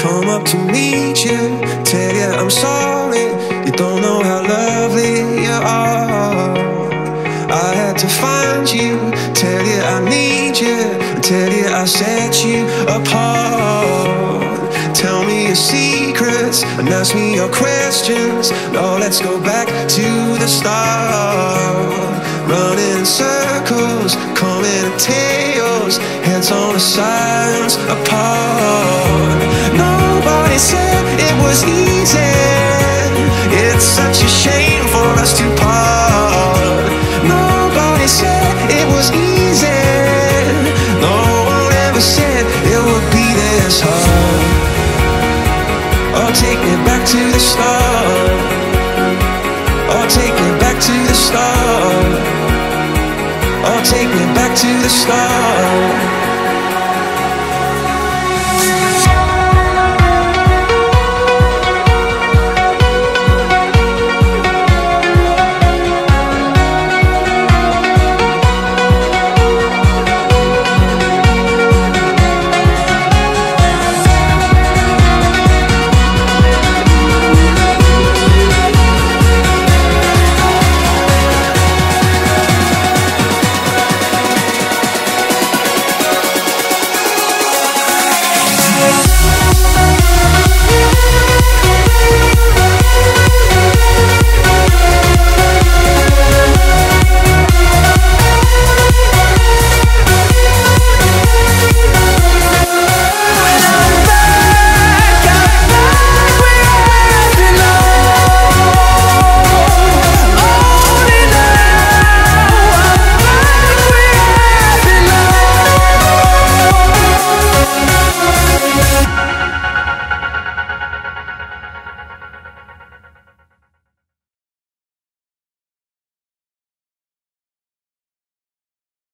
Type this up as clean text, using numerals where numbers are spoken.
come up to meet you, tell you I'm sorry, you don't know how lovely you are. I had to find you, tell you I need you, tell you I set you apart. Tell me your secrets and ask me your questions. Now let's go back to the start. Running in circles, coming in tails, heads on the sides apart. Nobody said it was easy. It's such a shame for us to part. Nobody said it was easy. No one ever said it would be this hard. Oh, take me back to the start. Oh, take me back to the start. Oh, take me back to the start.